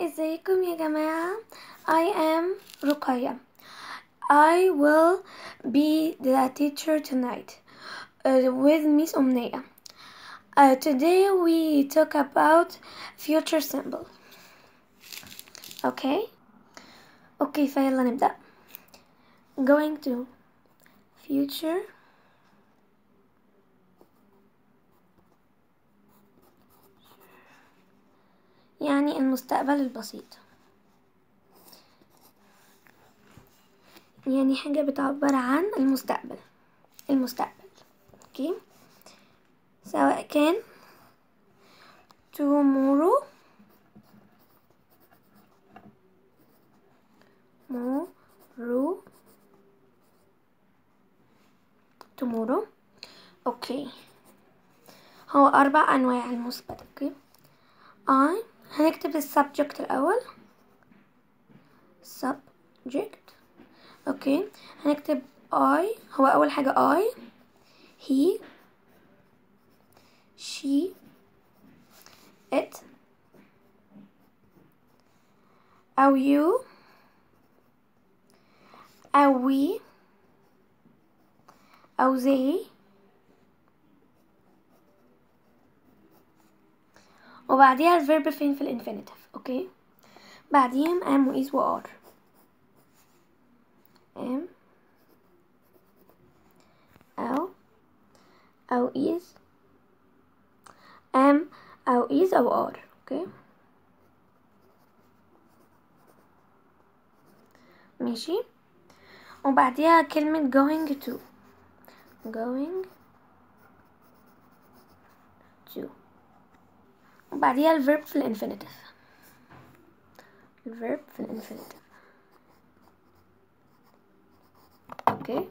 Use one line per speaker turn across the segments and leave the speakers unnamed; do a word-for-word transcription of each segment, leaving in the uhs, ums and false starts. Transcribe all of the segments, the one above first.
ازيكم يا جماعة. I am رقية. I will be the teacher tonight uh, with Miss Omnia. Uh, today we talk about future symbol. Okay? Okay, فيلا نبدأ. Going to future يعني المستقبل البسيط، يعني حاجة بتعبر عن المستقبل المستقبل اوكي، سواء كان tomorrow tomorrow tomorrow اوكي. هو اربع انواع المثبت. اوكي، I هنكتب السبجكت الاول subject. اوكي، هنكتب I. هو اول حاجة I he she it أو you أو we أو they، وبعديها الفيرب فين في الانفينيتيف. اوكي، بعديهم am و is و are. am أو أو is am أو is أو are. اوكي ماشي، وبعديها كلمة going to going to، وبعديها الفيرب في الانفينيتيف الفيرب في الانفينيتيف. اوكي،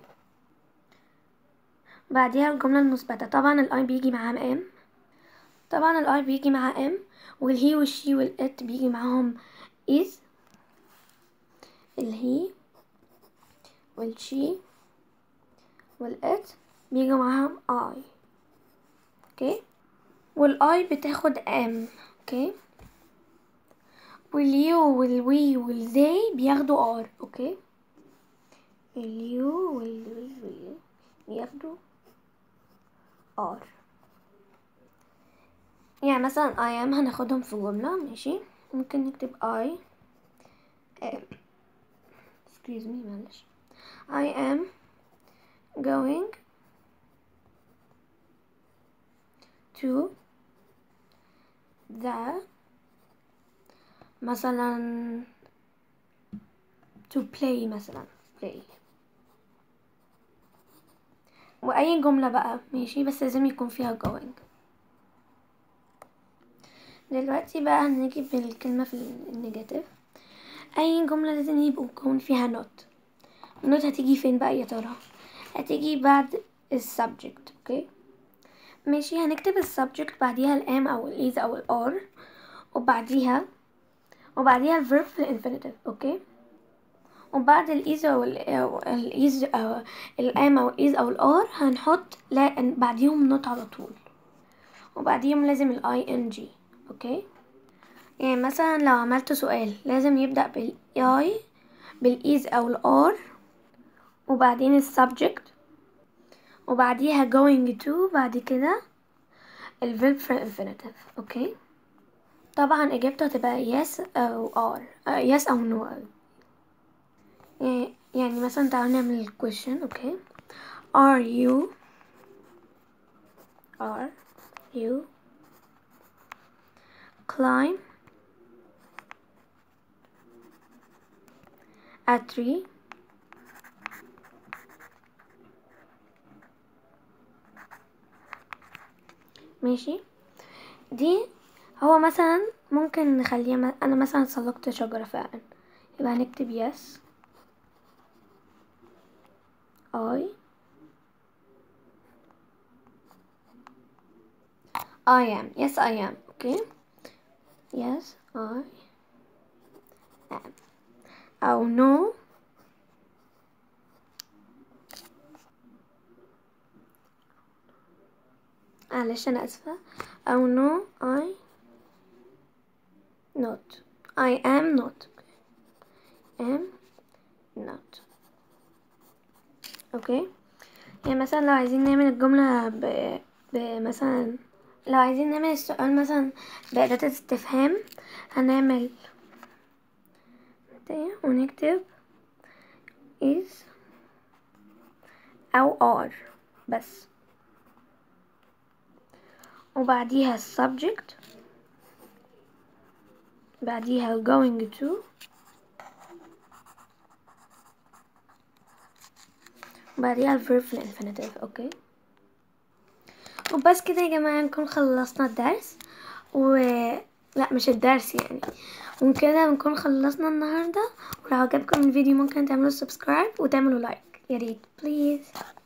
بعديها الجملة المثبتة. طبعا الاي بيجي معاها ام طبعا الاي بيجي معاها ام والهي والشي والات بيجي معاهم is. الهي والشي والات بيجي معاهم I. اوكي، والاي بتاخد ام. اوكي، واليو والوي والزي بياخدوا ار. اوكي، اليو والوي والزي بياخدوا ار. يعني مثلا I am هناخدهم في جملة. ماشي، ممكن نكتب I am excuse me معلش I am going to the مثلا to play مثلا play، واي جملة بقى. ماشي، بس لازم يكون فيها going. دلوقتي بقى هنيجي بالكلمة في النيجاتيف. اي جملة لازم يبقى يكون فيها not. not هتيجي فين بقى يا ترى؟ هتيجي بعد السبجكت. اوكي ماشي، هنكتب السبجكت بعديها الام او الايز او الار، وبعديها وبعديها الفيرب في الانفينيتيف. اوكي، وبعد الايز او الايز او الام او الايز او الار هنحط لا بعديهم نوت على طول، وبعديهم لازم الاي ان جي. اوكي، يعني مثلا لو عملت سؤال لازم يبدأ بالاي بالايز او الار، وبعدين السبجكت، وبعديها going to، بعد كده الفيرب في الانفينيتيف. اوكي، طبعا اجابته هتبقى yes او are uh, yes او no. يعني, يعني مثلا تعالوا نعمل question. اوكي، are you are you climb a tree ماشي. دي هو مثلا ممكن نخليها م... انا مثلا سلقت شجرة فعلا، يبقى هنكتب yes I I am yes I am. okay yes I am. أو no معلش أنا أسفة. أو no I not I am not. am not. اوكي. يعني مثلا لو عايزين نعمل الجملة ب... بمثلا لو عايزين نعمل السؤال مثلا بأداة استفهام هنعمل ونكتب is أو are بس، وبعديها subject، بعديها going to، بعديها الverb في الانفينيتيف. اوكي. وبس كده يا جماعة نكون خلصنا الدرس و لا مش الدرس يعني، وكده نكون خلصنا النهاردة. ولو عجبكم الفيديو ممكن تعملوا سبسكرايب وتعملوا لايك يا ريت بليز.